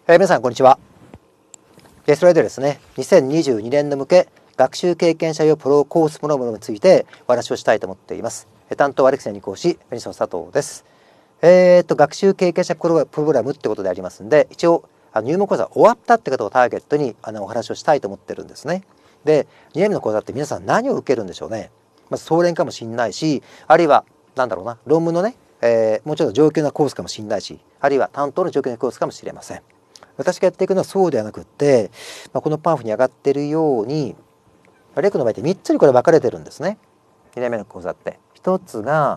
皆さんこんにちは。それでですね、2022年度向け学習経験者用プロコースプログラムについてお話をしたいと思っています。担当はアレクセン2講師、ベニソン佐藤です。学習経験者プログラムってことでありますんで、一応入門講座終わったって方をターゲットにお話をしたいと思ってるんですね。で、2年目の講座って皆さん何を受けるんでしょうね。まず総練かもしれないし、あるいは論文のね、もうちょっと上級なコースかもしれないし、あるいは担当の上級なコースかもしれません。私がやっていくのはそうではなくって、このパンフに上がっているように、レクの場合って3つにこれ分かれてるんですね。2年目の講座って。1つが、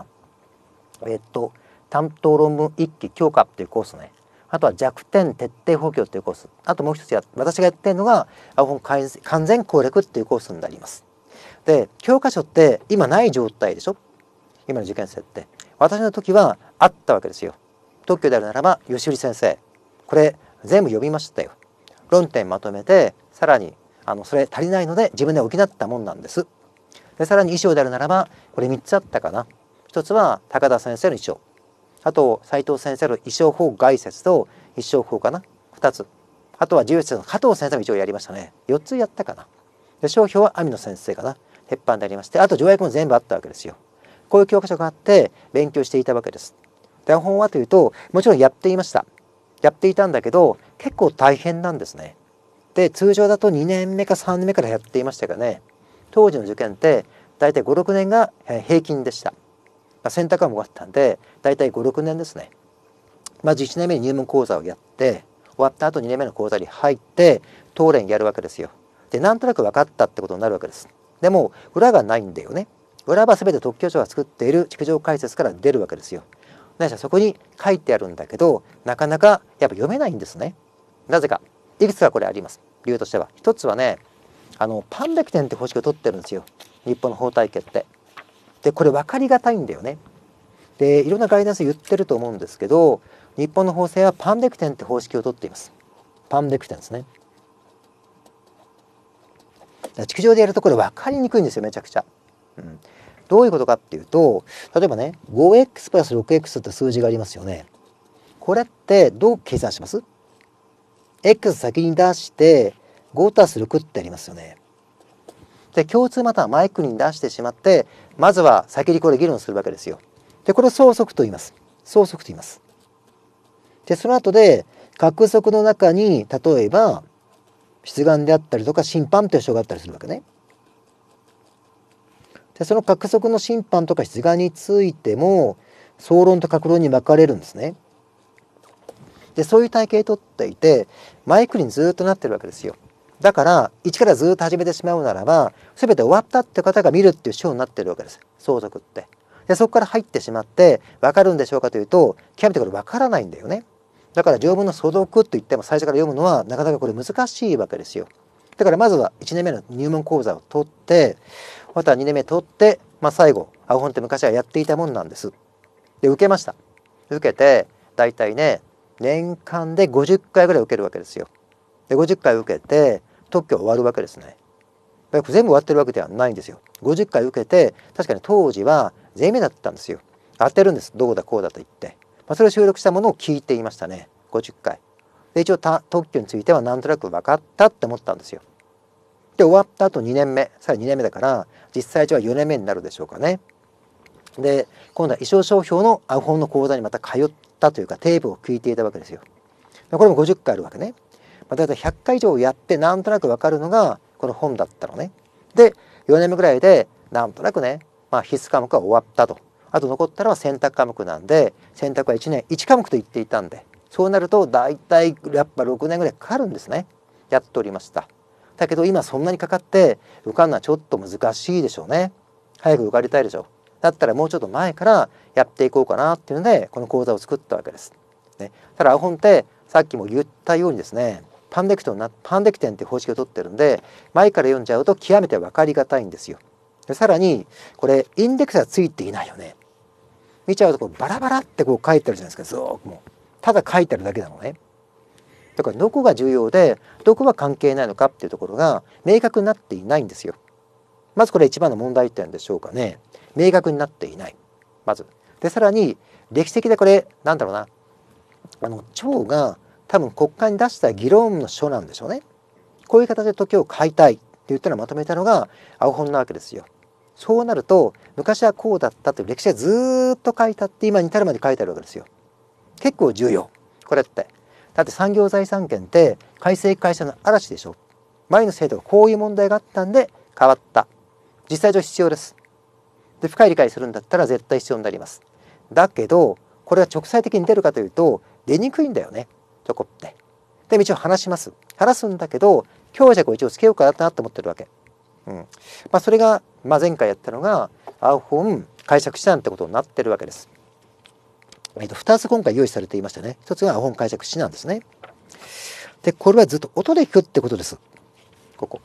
担当論文1期強化っていうコースね。あとは弱点徹底補強っていうコース。あともう一つ私がやってるのが、完全攻略っていうコースになります。で、教科書って今ない状態でしょ？今の受験生って。私の時はあったわけですよ。特許であるならば、吉売先生。これ、全部読みましたよ。論点まとめて、さらにそれ足りないので自分で補ったもんなんです。でさらに衣装であるならば、これ3つあったかな。1つは高田先生の衣装。あと斉藤先生の衣装法概説と一生法かな。2つ。あとは重説の加藤先生も一応やりましたね。4つやったかな。で商標は網野先生かな。鉄板でありまして、あと条約も全部あったわけですよ。こういう教科書があって勉強していたわけです。台本はというと、もちろんやっていました。やっていたんだけど結構大変なんですね。で通常だと2年目か3年目からやっていましたがね、当時の受験って大体5、6年が平均でした。選択科目があったんで大体5、6年ですね。まず1年目に入門講座をやって終わった後2年目の講座に入って答練やるわけですよ。でなんとなく分かったってことになるわけです。でも裏がないんだよね。裏は全て特許庁が作っている築城解説から出るわけですよ。そこに書いてあるんだけど、なかなかやっぱ読めないんですね。なぜか。いくつかこれあります。理由としては。一つはね、パンベク点って方式を取ってるんですよ。日本の法体系って。で、これ分かりがたいんだよね。で、いろんなガイダンス言ってると思うんですけど、日本の法制はパンベク点って方式を取っています。パンベク点ですね。築城でやるとこれ分かりにくいんですよ、めちゃくちゃ。どういうことかっていうと、例えばね、5x プラス 6x って数字がありますよね。これってどう計算します？ x 先に出して5たす6ってありますよね。で、共通またはマイクに出してしまって、まずは先にこれ議論するわけですよ。で、これを相則と言います。相則と言います。で、その後で、各則の中に、例えば、出願であったりとか、審判という章があったりするわけね。で、その各則の審判とか出願についても、総論と各論に分かれるんですね。で、そういう体系をとっていて、マイクにずっとなってるわけですよ。だから、一からずっと始めてしまうならば、全て終わったって方が見るっていう章になってるわけです。相続って。で、そこから入ってしまって、分かるんでしょうかというと、極めてこれ分からないんだよね。だから条文の素読といっても最初から読むのはなかなかこれ難しいわけですよ。だからまずは1年目の入門講座を取って、また2年目取って、最後、青本って昔はやっていたもんなんです。で、受けました。受けて、大体ね、年間で50回ぐらい受けるわけですよ。で、50回受けて、特許終わるわけですね。全部終わってるわけではないんですよ。50回受けて、確かに当時はゼミだったんですよ。当てるんです。どうだこうだと言って。それを収録したものを聞いていましたね。50回。で、一応特許についてはなんとなく分かったって思ったんですよ。で、終わった後2年目、さらに2年目だから、実際は4年目になるでしょうかね。で、今度は衣装商標の青本の講座にまた通ったというか、テープを聞いていたわけですよ。これも50回あるわけね。だいたい100回以上やってなんとなく分かるのがこの本だったのね。で、4年目ぐらいでなんとなくね、必須科目は終わったと。あと残ったのは選択科目なんで、選択は1年1科目と言っていたんで、そうなると大体やっぱ6年ぐらいかかるんですね。やっておりました。だけど今そんなにかかって受かるのはちょっと難しいでしょうね。早く受かりたいでしょう。だったらもうちょっと前からやっていこうかなっていうので、この講座を作ったわけです。ね、ただ青本ってさっきも言ったようにですね、パンデク点っていう方式を取ってるんで、前から読んじゃうと極めて分かりがたいんですよ。でさらにこれインデックスがついていないよね。見ちゃうとこうバラバラってこう書いてあるじゃないですか。ずーっともうただ書いてあるだけなのね。だからどこが重要でどこは関係ないのかっていうところが明確になっていないんですよ。まずこれ一番の問題点でしょうかね。明確になっていない。まず。でさらに歴史的でこれ腸が多分国会に出した議論の書なんでしょうね。こういう形で時を買いたいって言ったのをまとめたのが青本なわけですよ。そうなると昔はこうだったという歴史がずっと書いてあって今に至るまで書いてあるわけですよ。結構重要これって。だって産業財産権って改正改正の嵐でしょ。前の制度がこういう問題があったんで変わった。実際上必要です。で深い理解するんだったら絶対必要になります。だけどこれは直裁的に出るかというと出にくいんだよねそこって。で一応話します。話すんだけど強弱を一応つけようかなと思ってるわけ。それが、前回やったのが青本解釈指南ってことになってるわけです。2つ今回用意されていましたね。1つが青本解釈指南ですね。でこれはずっと音で聞くってことです。ここ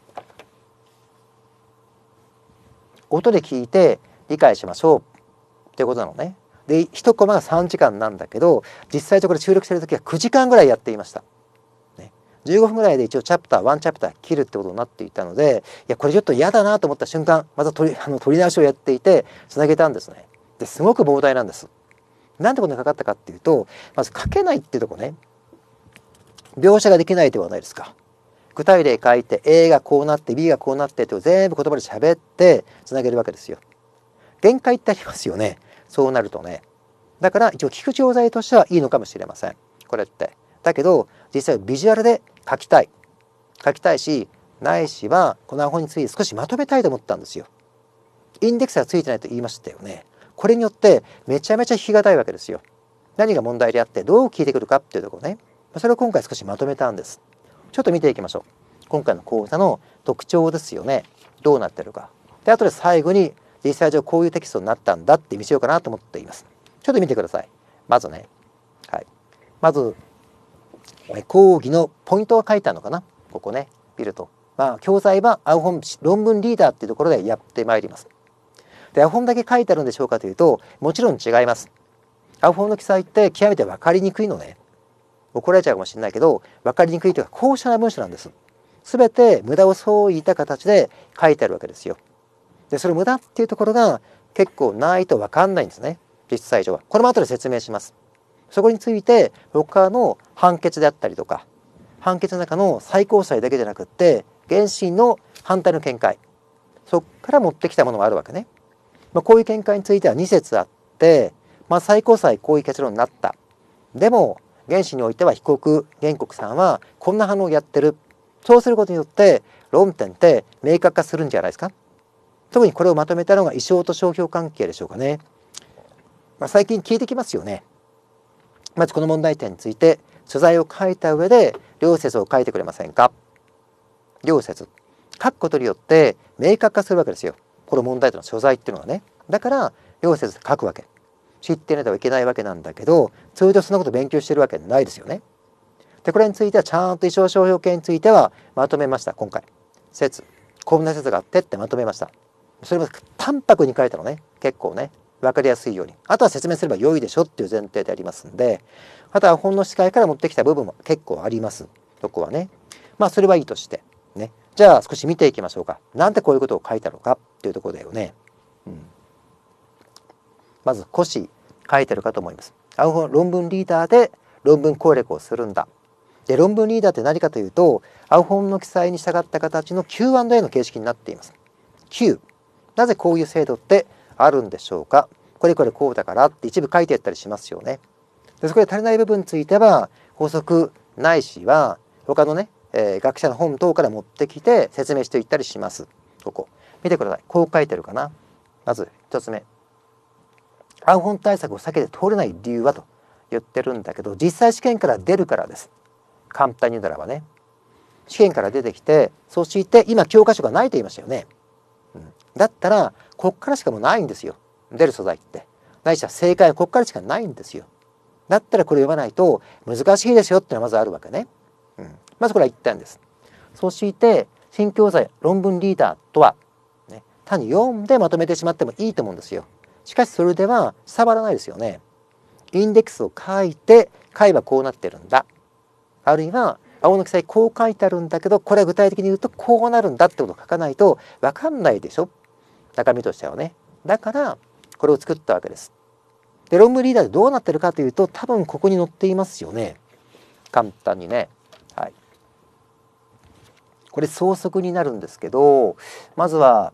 音で聞いて理解しましょうってことなのね。で1コマが3時間なんだけど実際とこれ収録してる時は9時間ぐらいやっていました。15分ぐらいで一応チャプター1チャプター切るってことになっていたので、いやこれちょっと嫌だなと思った瞬間また取り直しをやっていてつなげたんですね。ですごく膨大なんです。なんでこんなにかかったかっていうとまず書けないっていうところね。描写ができないではないですか。具体例書いて A がこうなって B がこうなってって全部言葉で喋ってつなげるわけですよ。限界ってありますよね。そうなるとね。だから一応聞く教材としてはいいのかもしれません。これって。だけど実際ビジュアルで書きたいしないしはこの本について少しまとめたいと思ったんですよ。インデックスがついてないと言いましたよね。これによってめちゃめちゃ弾きがたいわけですよ。何が問題であってどう聞いてくるかっていうところね。それを今回少しまとめたんです。ちょっと見ていきましょう。今回の講座の特徴ですよね。どうなってるか。で後で最後に実際上こういうテキストになったんだって見せようかなと思っています。ちょっと見てください。まずね、まず講義のポイントが書いてあるのかな。ここね見ると、教材は青本論文リーダーっていうところでやってまいります。で青本だけ書いてあるんでしょうかというともちろん違います。青本の記載って極めて分かりにくいのね。怒られちゃうかもしれないけど分かりにくいというか高尚な文章なんです。全て無駄をそういった形で書いてあるわけですよ。でそれ無駄っていうところが結構ないと分かんないんですね。実際上はこれも後で説明します。そこについて他の判決であったりとか判決の中の最高裁だけじゃなくって原審の反対の見解そこから持ってきたものがあるわけね。こういう見解については2説あって、最高裁こういう結論になった。でも原審においては原告さんはこんな反応をやってる。そうすることによって論点って明確化するんじゃないですか。特にこれをまとめたのが意匠と商標関係でしょうかね。最近聞いてきますよね。まずこの問題点について所在を書いた上で両説を書いてくれませんか。両説書くことによって明確化するわけですよ。この問題点の所在っていうのはね。だから両説書くわけ。知ってないといけないわけなんだけど通常そんなこと勉強してるわけないですよね。でこれについてはちゃんと意匠商標権についてはまとめました。今回説こんな説があってってまとめました。それも淡白に書いたのね。結構ね分かりやすいように。あとは説明すれば良いでしょっていう前提でありますんで、あとは本の視界から持ってきた部分も結構あります。そこはね。それはいいとしてね。じゃあ少し見ていきましょうか。なんでこういうことを書いたのかっていうところだよね。まず古紙書いてるかと思います。論文リーダーで論文攻略をするんだ。で論文リーダーって何かというと青本の記載に従った形の Q&A の形式になっています。Q なぜこういう制度ってあるんでしょうか。これこうだからって一部書いてやったりしますよね。でそこで足りない部分については法則ないしは他のね、学者の本等から持ってきて説明していったりします。ここ見てください。こう書いてるかな。まず1つ目、青本対策を避けて通れない理由はと言ってるんだけど実際試験から出るからです。簡単に言うならばね試験から出てきてそして今教科書がないと言いましたよね。だったらこっからしかもうないんですよ。出る素材ってないしは正解はこっからしかないんですよ。だったらこれ読まないと難しいですよってのはまずあるわけね。まずこれは1点です。そして新教材論文リーダーとは、単に読んでまとめてしまってもいいと思うんですよ。しかしそれでは伝わらないですよね。インデックスを書いて解はこうなってるんだ。あるいは青の記載こう書いてあるんだけどこれは具体的に言うとこうなるんだってことを書かないと分かんないでしょ。中身としてはね。だからこれを作ったわけです。で論文リーダーでどうなってるかというと多分ここに載っていますよね。 簡単にね。はい。これ相続になるんですけど、まずは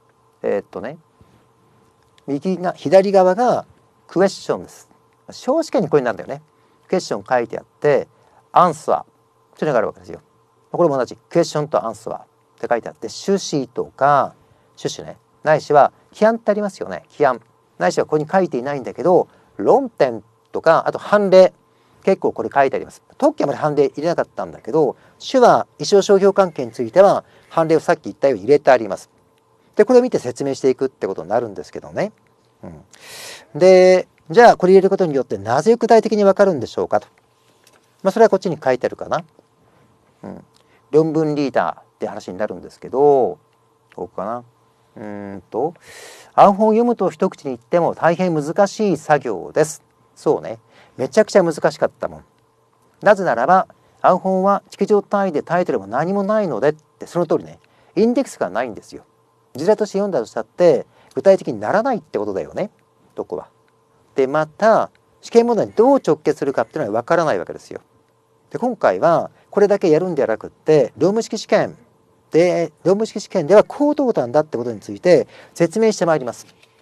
左側がクエスチョンです。小試験にこれになるんだよね。クエスチョン書いてあって、アンサーというのがあるわけですよ。これも同じクエスチョンとアンサーって書いてあって、趣旨とか趣旨ね、ないしは規案ってありますよね。規案ないしはここに書いていないんだけど、論点とかあと判例、結構これ書いてあります。特許はまで判例入れなかったんだけど、主は意思商標関係については判例をさっき言ったように入れてあります。でこれを見て説明していくってことになるんですけどね。でじゃあこれ入れることによってなぜ具体的に分かるんでしょうかと。それはこっちに書いてあるかな。論文リーダーって話になるんですけど、ここかな。案本を読むと一口に言っても大変難しい作業です。そうね。めちゃくちゃ難しかったもん。なぜならば案本は式場単位でタイトルも何もないのでって、その通りね。インデックスがないんですよ。事例として読んだとしたって具体的にならないってことだよね。どこは。でまた試験問題にどう直結するかっていうのは分からないわけですよ。で今回はこれだけやるんではなくって論文式試験ではこうどうなんだってことについて説明してまいります。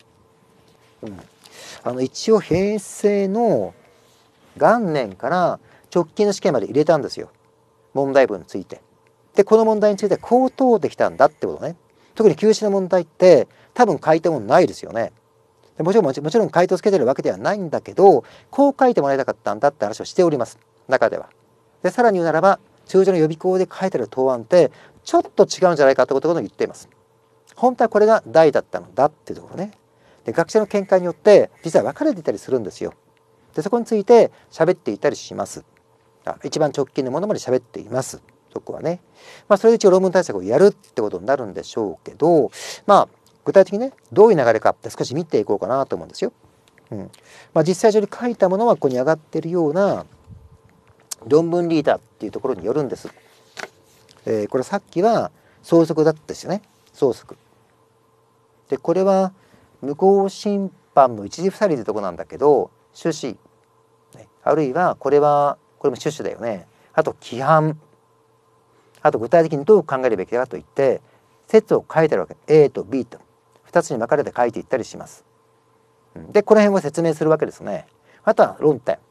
一応平成の元年から直近の試験まで入れたんですよ。問題文について。でこの問題についてこう問うてきたんだってことね。特に休止の問題って多分書いてもないですよね。もちろん回答つけてるわけではないんだけど、こう書いてもらいたかったんだって話をしております。中では。でさらに言うならば通常の予備校で書いてある答案ってちょっと違うんじゃないかってことを言っています。本当はこれが題だったのだっていうところね。で学者の見解によって実は分かれていたりするんですよ。でそこについて喋っていたりします。一番直近のものまで喋っています。そこはね。それで一応論文対策をやるってことになるんでしょうけど、具体的にねどういう流れかって少し見ていこうかなと思うんですよ。実際上に書いたものはここに上がっているような論文リーダーっていうところによるんです。これさっきは相続だったですよね。相続。でこれは無効審判の一時不利というところなんだけど、趣旨、あるいはこれも趣旨だよね。あと規範、あと具体的にどう考えるべきかといって説を書いてあるわけ。A と B と2つに分かれて書いていったりします。でこの辺を説明するわけですね。あとは論点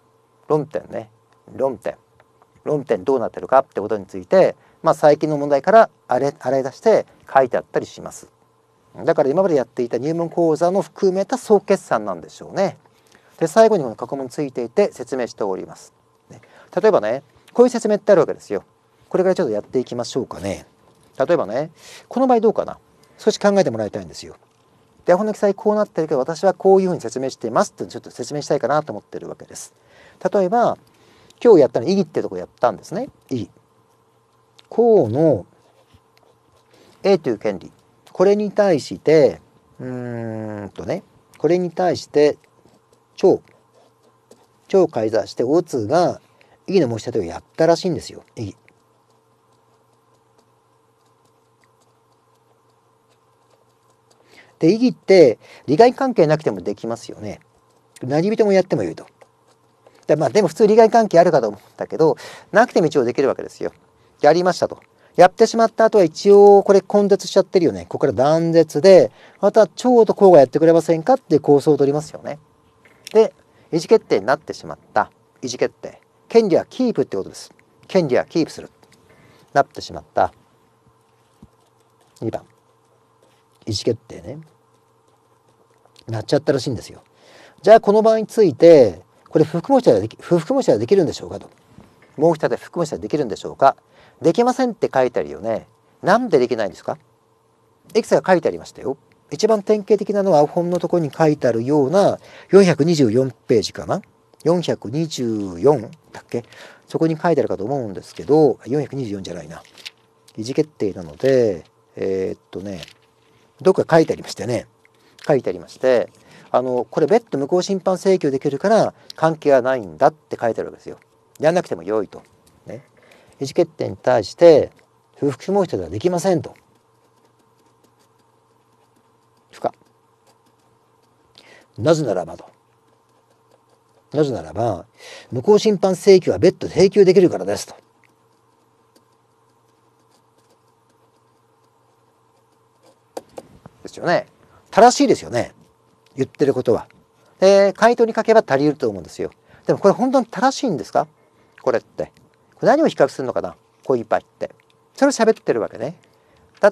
どうなってるかってことについて、最近の問題から洗い出して書いてあったりします。だから今までやっていた入門講座の含めた総決算なんでしょうね。で最後にこの過去問ついていて説明しております。例えばねこういう説明ってあるわけですよ。これからちょっとやっていきましょうかね。例えばねこの場合どうかな、少し考えてもらいたいんですよ。でアホの記載こうなってるけど私はこういうふうに説明していますってちょっと説明したいかなと思ってるわけです。例えば今日やったの意義ってとこやったんですね。意義。項の A という権利。これに対してこれに対して超改ざんして O2 が異議の申し立てをやったらしいんですよ。異議。で異議って利害関係なくてもできますよね。何人もやってもよいと。でも普通利害関係あるかと思うんだけどなくても一応できるわけですよ。やりましたと。やってしまった後は一応これ根絶しちゃってるよね。ここから断絶でまた長と項がやってくれませんかっていう構想を取りますよね。で意思決定になってしまった。意思決定。権利はキープってことです。権利はキープする。なってしまった。2番。意思決定ね。なっちゃったらしいんですよ。じゃあこの場合についてこれ不服申し立てはできるんでしょうかと。申し立て不服申し立てできるんでしょうか。できませんって書いてあるよね。なんでできないんですか。いくつか書いてありましたよ。一番典型的なのは本のところに書いてあるような424ページかな。424だっけ。そこに書いてあるかと思うんですけど、424じゃないな。意思決定なので、どっか書いてありましてね。書いてありまして、これ別途無効審判請求できるから関係はないんだって書いてあるわけですよ。やんなくても良いと。ね。意思決定に対して不服申し立てはできませんと。不可。なぜならばと。 なぜならば、無効審判請求は別途請求できるからですと。ですよね。正しいですよね。言ってることは。回答に書けば足りると思うんですよ。でもこれ本当に正しいんですか？これって。これ何を比較するのかな？こういう場合って。それを喋ってるわけね。だって、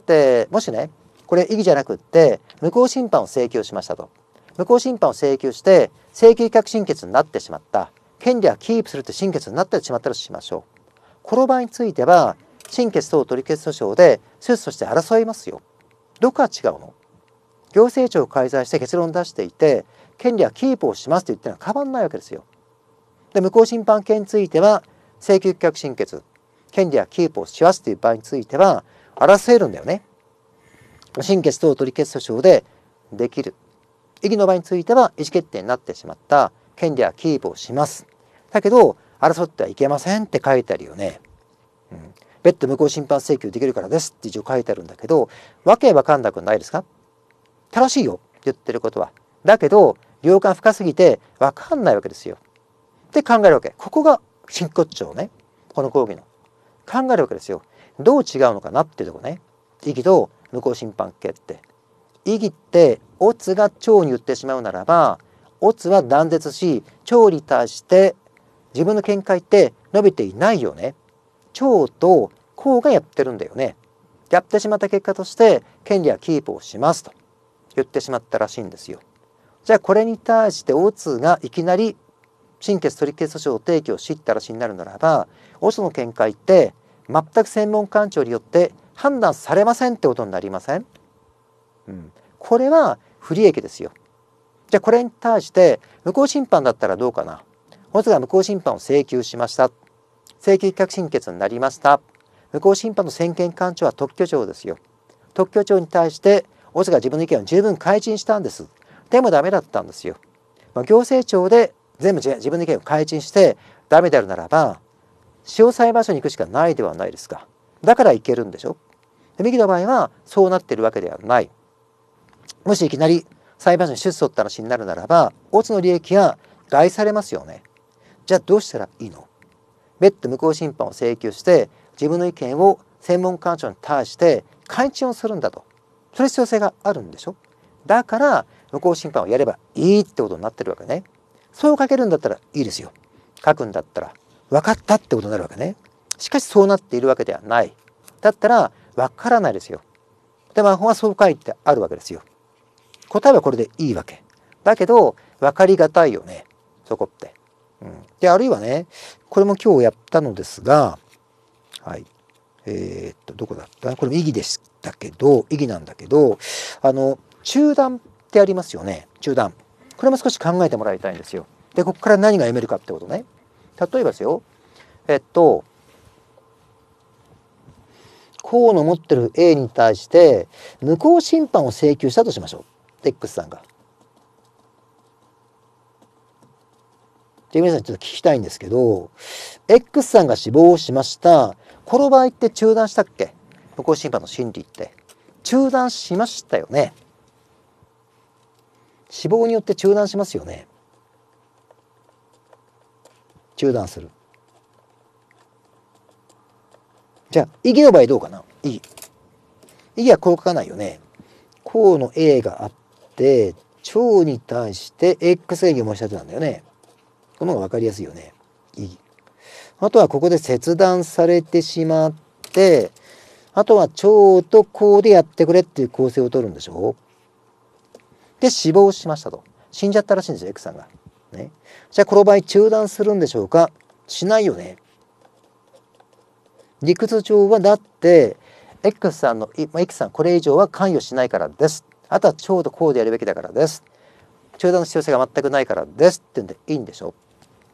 もしね、これ異議じゃなくって、無効審判を請求しましたと。無効審判を請求して、請求確審決になってしまった。権利はキープするって審決になってしまったとしましょう。この場合については、審決等取決訴訟で、訴訟として争いますよ。どこが違うの？行政庁を介在して結論を出していて、権利はキープをしますと言ってるのは変わらないわけですよ。で、無効審判権については、請求確審決、権利はキープをしますという場合については、争えるんだよね。審決等取決訴訟でできる。異議の場合については、意思決定になってしまった。権利はキープをします。だけど、争ってはいけませんって書いてあるよね。別途無効審判請求できるからですって一応書いてあるんだけど、わけわかんなくないですか？正しいよ、言ってることは。だけど、領間深すぎてわかんないわけですよ。って考えるわけ。ここが真骨頂ね。この講義の。考えるわけですよ。どう違うのかなっていうところね。異議と無効審判決定。異議って、オツが長に言ってしまうならば、オツは断絶し、長に対して自分の見解って述べていないよね。長と公がやってるんだよね。やってしまった結果として、権利はキープをしますと言ってしまったらしいんですよ。じゃあこれに対してオツがいきなり審決取決訴訟を提起をしたらしになるならば、オツの見解って全く専門官庁によって判断されませんってことになりません？これは不利益ですよ。じゃあこれに対して無効審判だったらどうかな。オツが無効審判を請求しました。請求確審決になりました。無効審判の専権官庁は特許庁ですよ。特許庁に対してオツが自分の意見を十分開陳したんです。でもダメだったんですよ。行政庁で全部自分の意見を開陳してダメであるならば、司法裁判所に行くしかないではないですか。だから行けるんでしょ。右の場合はそうなっているわけではない。もしいきなり裁判所に出訴って話になるならば、オツの利益が害されますよね。じゃあどうしたらいいの？別途無効審判を請求して自分の意見を専門官庁に対して開陳をするんだと。それ必要性があるんでしょ。だから無効審判をやればいいってことになってるわけね。そう書けるんだったらいいですよ。書くんだったら分かったってことになるわけね。しかしそうなっているわけではない。だったら分からないですよ。でもはそう書いてあるわけですよ。答えはこれでいいわけ。だけど分かりがたいよね。そこって。であるいはね、これも今日やったのですが、はい。どこだった？これも異議でしたけど、異議なんだけど、中断ってありますよね。中断。これも少し考えてもらいたいんですよ。で、ここから何が読めるかってことね。例えばですよ。こうの持ってる A に対して無効審判を請求したとしましょう。X さんが。で、皆さんちょっと聞きたいんですけど、X さんが死亡しました。この場合って中断したっけ？無効審判の審理って。中断しましたよね。死亡によって中断しますよね。中断する。じゃあ、異議の場合どうかな？異議。異議はこう書かないよね。こうの A があって、長に対して X が異議を申し立てなんだよね。この方が分かりやすいよね。異議。あとはここで切断されてしまって、あとは長とこうでやってくれっていう構成を取るんでしょう。で、死亡しましたと。死んじゃったらしいんですよ、X さんが。ね。じゃあ、この場合中断するんでしょうか？しないよね。理屈上はだって、X さんこれ以上は関与しないからです。あとは長とこうでやるべきだからです。中断の必要性が全くないからですってんでいいんでしょ。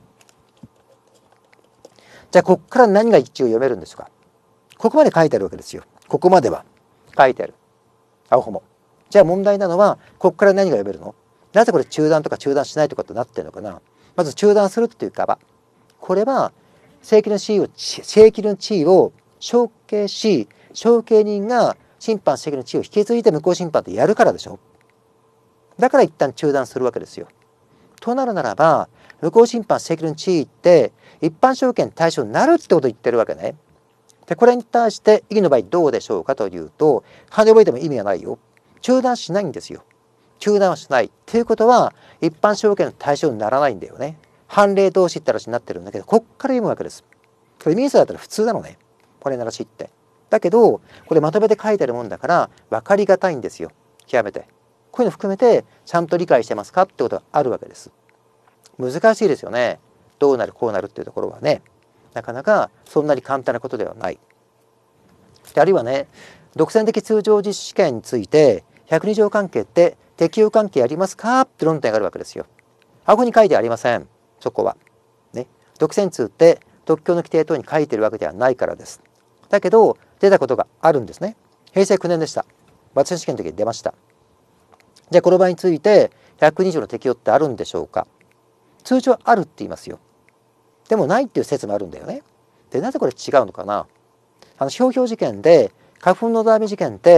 じゃあ、ここから何が一応読めるんですか？ここまで書いてあるわけですよ。ここまでは書いてある。青ホモ。じゃあ問題なのは、ここから何が読めるの？なぜこれ中断とか中断しないとかってなってるのかな？まず中断するっていう側。これは、請求の地位を承継し、承継人が審判請求の地位を引き継いで無効審判ってやるからでしょ。だから一旦中断するわけですよ。となるならば、 無効審判請求の地位って一般証券対象になるってことを言ってるわけね。で、これに対して異議の場合どうでしょうかというと、判例を覚えても意味がないよ。中断しないんですよ。中断はしない。っていうことは、一般証券の対象にならないんだよね。判例同士って話になってるんだけど、こっから読むわけです。これミンスだったら普通なのね。これならしって。だけど、これまとめて書いてあるもんだから、分かりがたいんですよ。極めて。こういうの含めて、ちゃんと理解してますかってことがあるわけです。難しいですよね。どうなる、こうなるっていうところはね。なかなかそんなに簡単なことではない。で、あるいはね、独占的通常実施権について、102条関係って適用関係ありますかって論点があるわけですよ。ここに書いてありません。そこは。ね。独占通って特許の規定等に書いてるわけではないからです。だけど、出たことがあるんですね。平成9年でした。私の試験の時に出ました。じゃあ、この場合について、102条の適用ってあるんでしょうか。通常あるって言いますよ。でもないっていう説もあるんだよね。で、なぜこれ違うのかな。商標事件で、花粉のダメ事件って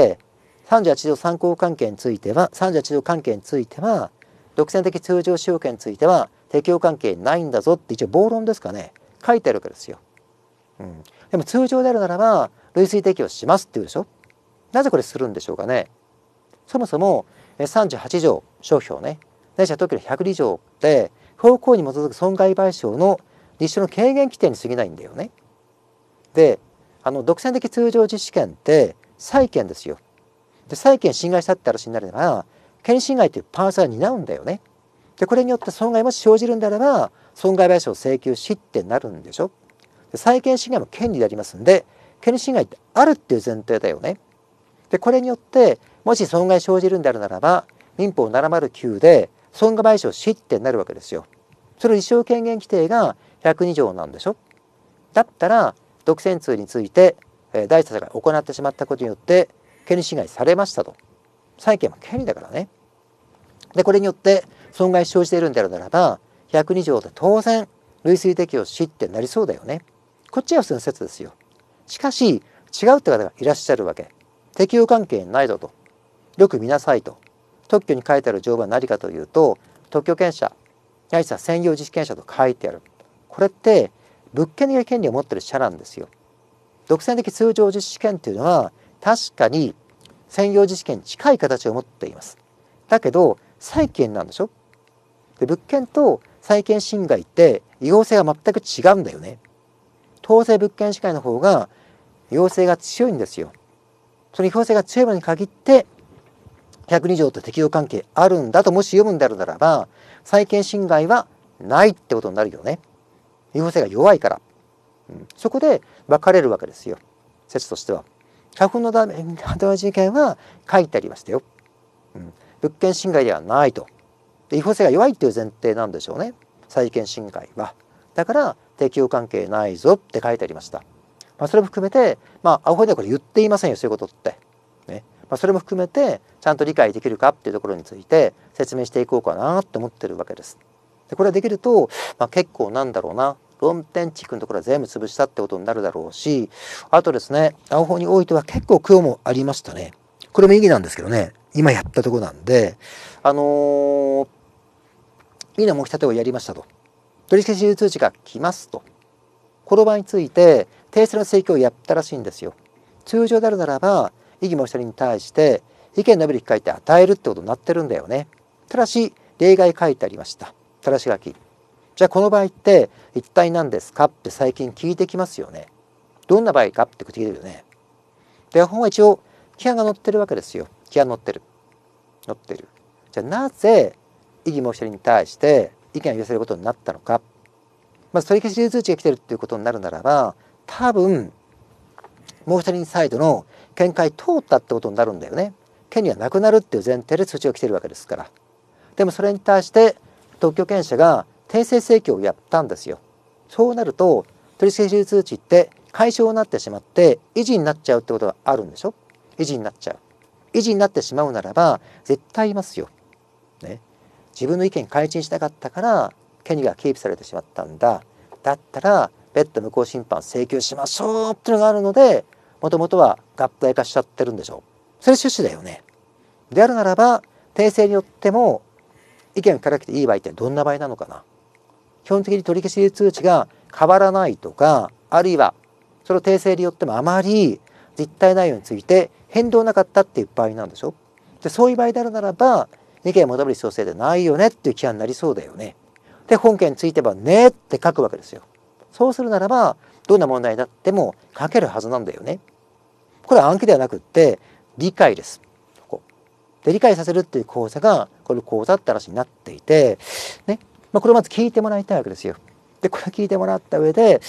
、38条参考関係については、38条関係については、独占的通常使用権については、適用関係ないんだぞって一応暴論ですかね。書いてあるわけですよ。でも通常であるならば、類推適用しますって言うでしょ。なぜこれするんでしょうかね。そもそも、38条商標ね。ないしは特に102条で、法行為に基づく損害賠償の立証の軽減規定に過ぎないんだよね。で、独占的通常実施権って債権ですよ。で、債権侵害したって話になれば、権利侵害というパーツは担うんだよね。で、これによって損害もし生じるんであれば、損害賠償請求しってなるんでしょ。で、債権侵害も権利でありますんで、権利侵害ってあるっていう前提だよね。で、これによって、もし損害生じるんであるならば、民法709で損害賠償しってなるわけですよ。その立証権限規定が102条なんでしょ。だったら、独占通について、第三者が行ってしまったことによって、権利侵害されましたと。債権は権利だからね。で、これによって損害生じているんであるならば、102条で当然、類推適用しってなりそうだよね。こっちは普通の説ですよ。しかし、違うって方がいらっしゃるわけ。適用関係ないぞと。よく見なさいと。特許に書いてある条文は何かというと、特許権者、ないしは専用実施権者と書いてある。これって、物件的権利を持っている者なんですよ。独占的通常実施権というのは、確かに専用実施権に近い形を持っています。だけど、債権なんでしょ。で、物件と債権侵害って違法性が全く違うんだよね。当然物件侵害の方が違法性が強いんですよ。その違法性が強いものに限って、102条と適用関係あるんだともし読むんであるならば、債権侵害はないってことになるよね。違法性が弱いから。そこで分かれるわけですよ。説としては。花粉のダメ事件は書いてありましたよ。物件侵害ではないと。違法性が弱いっていう前提なんでしょうね。債権侵害は。だから適用関係ないぞって書いてありました。それも含めて、アホではこれ言っていませんよ、そういうことって。ね。それも含めて、ちゃんと理解できるかっていうところについて説明していこうかなって思ってるわけです。で、これができると、結構なんだろうな、論点地区のところは全部潰したってことになるだろうし、あとですね、青法においては結構苦労もありましたね。これも意義なんですけどね、今やったところなんで、いいな申し立てをやりましたと。取消通知が来ますと。この場について、訂正の請求をやったらしいんですよ。通常であるならば、異議申し立てに対して意見の述べる機会って与えるってことになってるんだよね。ただし、例外書いてありました。ただし書き。じゃあこの場合って一体何ですかって最近聞いてきますよね。どんな場合かって聞いてるよね。で、本は一応規範が載ってるわけですよ。規範載ってる。載ってる。じゃあなぜ異議申し立てに対して意見を寄せることになったのか。まず取り消し通知が来てるっていうことになるならば、多分申し立て人サイドの見解通ったってことになるんだよね。権利はなくなるっていう前提で通知が来てるわけですから。でもそれに対して特許権者が訂正請求をやったんですよ。そうなると取消通知って解消になってしまって維持になっちゃうってことがあるんでしょ。維持になっちゃう。維持になってしまうならば絶対言いますよ。ね。自分の意見開陳しなかったから権利がキープされてしまったんだ。だったら別途無効審判請求しましょうっていうのがあるので、もともとは合体化しちゃってるんでしょう。それ趣旨だよね。であるならば訂正によっても意見を聞かなくていい場合ってどんな場合なのかな。 本的に取り消し通知が変わらないとか、あるいはその訂正によってもあまり実態内容について変動なかったっていう場合なんでしょ。でそういう場合であるならば2件戻る必要性でないよねっていう気になりそうだよね。で本件についてはねって書くわけですよ。そうするならばどんな問題だっても書けるはずなんだよね。これは暗記ではなくって理解です。で理解させるっていう講座がこの講座って話になっていて、ね、これをまず聞いてもらいたいわけですよ。でこれ聞いてもらった上で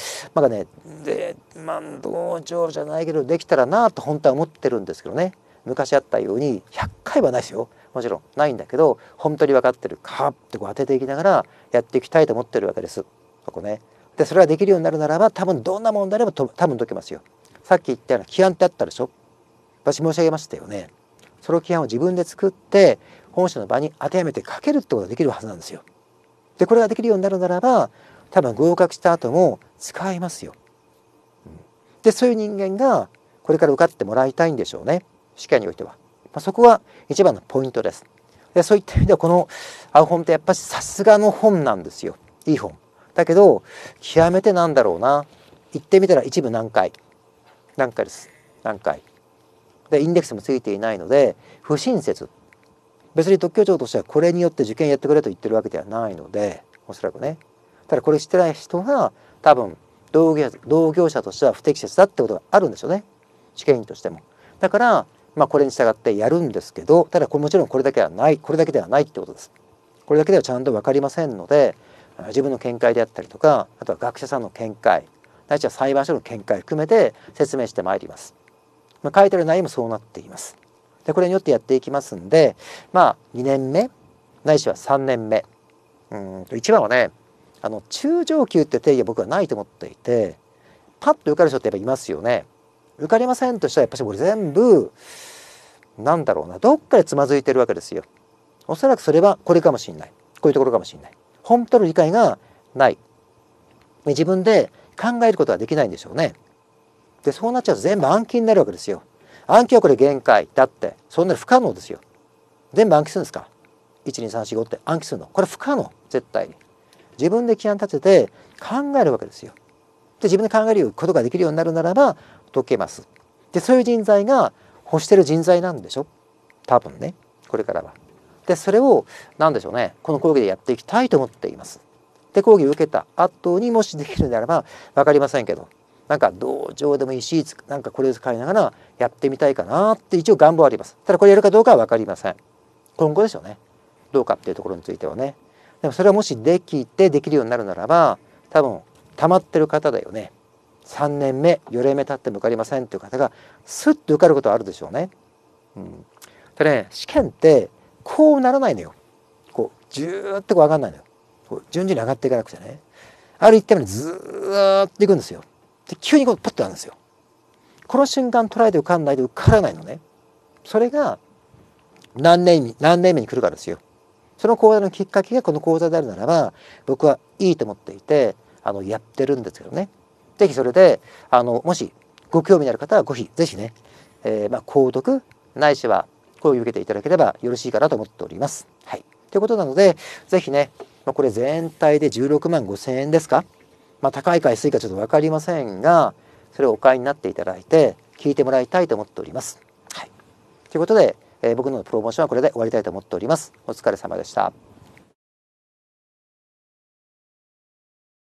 道場じゃないけどできたらなと本当は思ってるんですけどね。昔あったように100回はないですよ。もちろんないんだけど本当に分かってるかって当てていきながらやっていきたいと思ってるわけです。そこね。でそれができるようになるならば多分どんな問題でも多分解けますよ。さっき言ったような規範ってあったでしょ。私申し上げましたよね。その規範を自分で作って本社の場に当てはめて書けるってことができるはずなんですよ。でこれができるようになるならば多分合格した後も使えますよ。でそういう人間がこれから受かってもらいたいんでしょうね。試験においては。そこは一番のポイントです。でそういった意味ではこの青本ってやっぱりさすがの本なんですよ。いい本。だけど極めてなんだろうな。言ってみたら一部難解です。難解。でインデックスもついていないので不親切。別に特許庁としてはこれによって受験やってくれと言ってるわけではないのでおそらくね。ただこれ知ってない人が多分同業者としては不適切だってことがあるんでしょうね。試験員としても。だからこれに従ってやるんですけど、ただもちろんこれだけではないってことです。これだけではちゃんと分かりませんので自分の見解であったりとか、あとは学者さんの見解、ないしは裁判所の見解含めて説明してまいります。書いてある内容もそうなっています。でこれによってやっていきますんで、2年目ないしは3年目、一番はね中上級って定義は僕はないと思っていて、パッと受かる人ってやっぱいますよね。受かりませんとしたらやっぱりこれ全部どっかでつまずいてるわけですよ。おそらくそれはこれかもしれない、こういうところかもしれない。本当の理解がない、自分で考えることができないんでしょうね。でそうなっちゃうと全部暗記になるわけですよ。暗記はこれ限界だってそんなに不可能ですよ。全部暗記するんですか。12345って暗記するのこれ不可能。絶対に自分で規範立てて考えるわけですよ。で自分で考えることができるようになるならば解けます。でそういう人材が欲してる人材なんでしょ多分ね、これからは。でそれを何でしょうね、この講義でやっていきたいと思っています。で講義を受けた後にもしできるならば分かりませんけど、道場でもいいしこれを使いながらやってみたいかなって一応願望はあります。ただこれやるかどうかは分かりません。今後でしょうね、どうかっていうところについてはね。でもそれはもしできるようになるならば多分溜まってる方だよね。3年目4年目経っても受かりませんっていう方がスッと受かることはあるでしょうね。でね、試験ってこうならないのよ。ジューッと上がらないのよ。順々に上がっていかなくてね、ある一点までずーっといくんですよ。で急にパッと上がるんですよ。この瞬間捉えて受かんないと受からないのね。それが何年目に来るかですよ。その講座のきっかけがこの講座であるならば僕はいいと思っていてやってるんですけどね。ぜひそれでもしご興味のある方はぜひね、購読ないしは講義を受けていただければよろしいかなと思っております。はい。ということなのでぜひね、これ全体で16万5,000円ですか。高いか安いかちょっと分かりませんがそれをお買いになっていただいて聞いてもらいたいと思っております。はい。ということで僕のプロモーションはこれで終わりたいと思っております。お疲れ様でした。